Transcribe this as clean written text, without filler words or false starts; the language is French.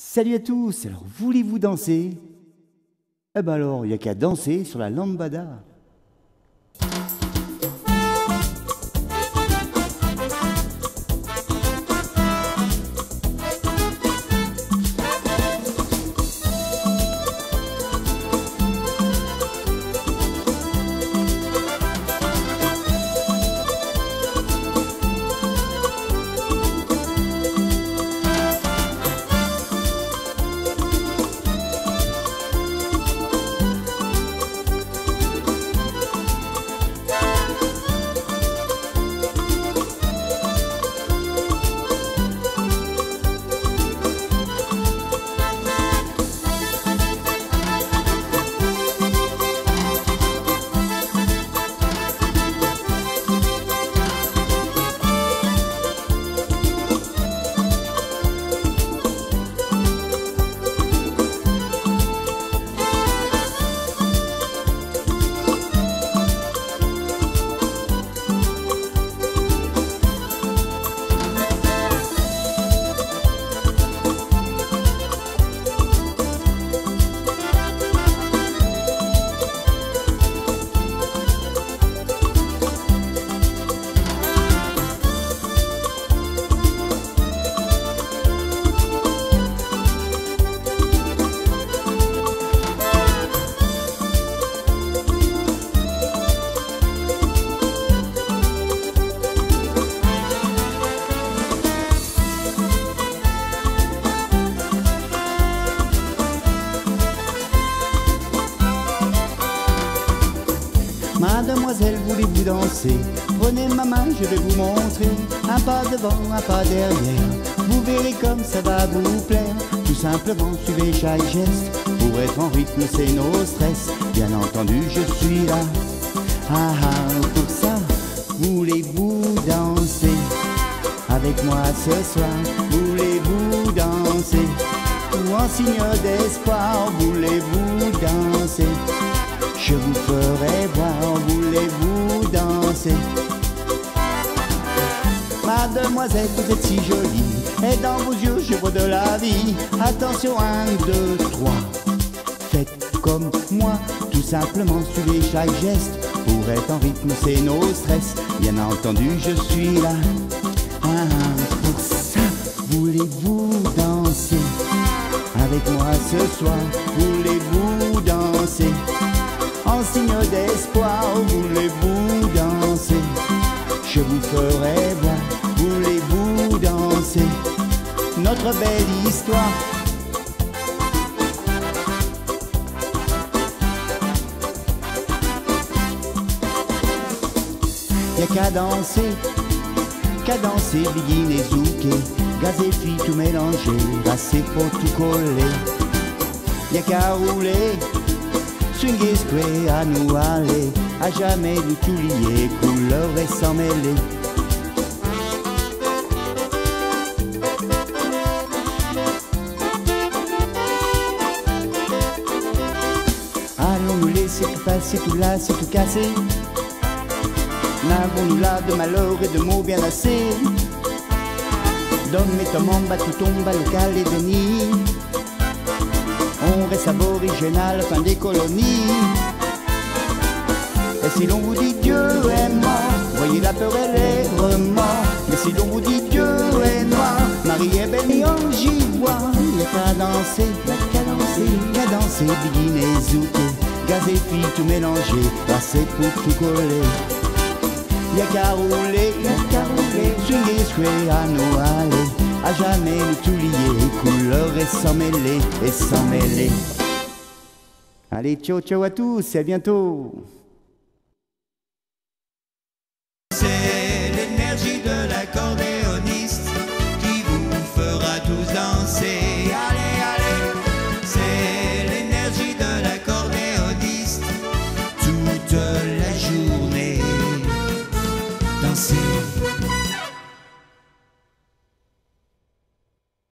Salut à tous, alors voulez-vous danser? Eh ben alors, il n'y a qu'à danser sur la lambada. Mademoiselle, voulez-vous danser? Prenez ma main, je vais vous montrer. Un pas devant, un pas derrière. Vous verrez comme ça va vous plaire. Tout simplement, suivez chaque geste. Pour être en rythme, c'est nos stress. Bien entendu, je suis là. Ah ah, pour ça, voulez-vous danser avec moi ce soir? Voulez-vous danser? Ou en signe d'espoir, voulez-vous danser? Je vous ferai voir, voulez-vous danser? Mademoiselle, vous êtes si jolie, et dans vos yeux je vois de la vie. Attention, 1, 2, 3. Faites comme moi, tout simplement suivez chaque geste. Pour être en rythme, c'est nos stress. Bien entendu, je suis là. Ah, pour ça, voulez-vous danser avec moi ce soir? Voulez-vous danser? En signe d'espoir, voulez-vous danser? Je vous ferai voir, voulez-vous danser? Notre belle histoire. Y'a qu'à danser, Biguine et Zouké. Gaz et filles tout mélanger, assez pour tout coller. Y'a qu'à rouler, swinguer, square, à nous aller, à jamais nous tout lier, couleur et sans mêler. Allons nous laisser tout passer, tout lasser, tout casser. N'avons-nous là de malheur et de mots bien assez? Donne mes tomamba, tout tombe à local et déni. On reste aboriginal, fin des colonies. Et si l'on vous dit Dieu est mort, voyez la peur et les remords. Mais si l'on vous dit Dieu est noir, Marie est belle et on j'y vois. Y'a qu'à danser, qu'à danser, Biguine et Zouké. Gaz et filles tout mélangé, assez pour tout coller. Y'a qu'à rouler, swinguer, square, à nous aller, à jamais nous tout lier, couleur et sans mêler, et sans mêler. Allez, ciao ciao à tous et à bientôt.